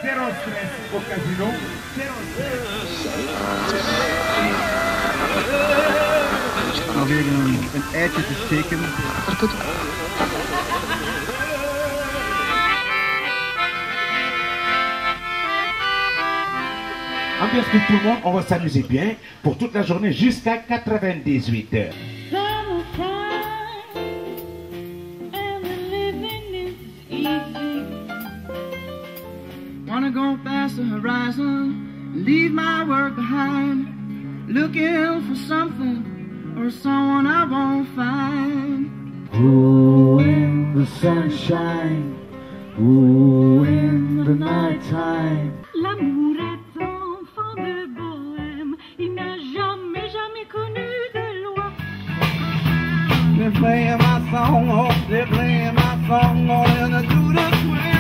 Zéro stress au casino. Zéro stress. Alweer een eitje te steken. Ambiance pour tout le monde, on va s'amuser bien pour toute la journée jusqu'à 98 heures. Wanna go past the horizon, leave my work behind, looking for something or someone I won't find. Ooh, in the sunshine, ooh, in the nighttime. L'amour est enfant de bohème, il n'a jamais, jamais connu de loi. They're playing my song, oh, they're playing my song, oh, in a do-do swing.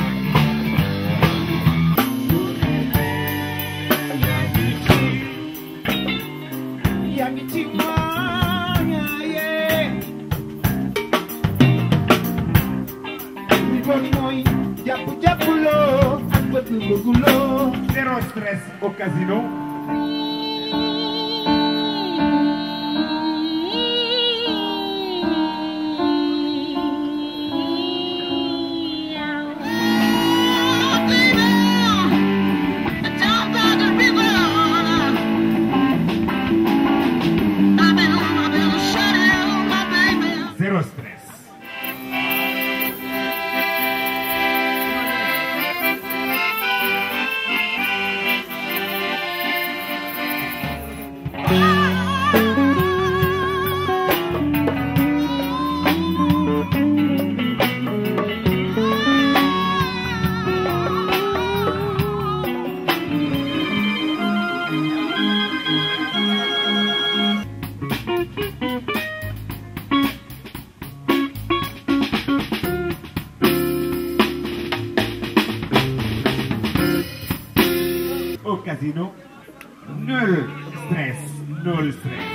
Zéro stress au casino. Zéro stress. Au casino, nul stress, nul stress.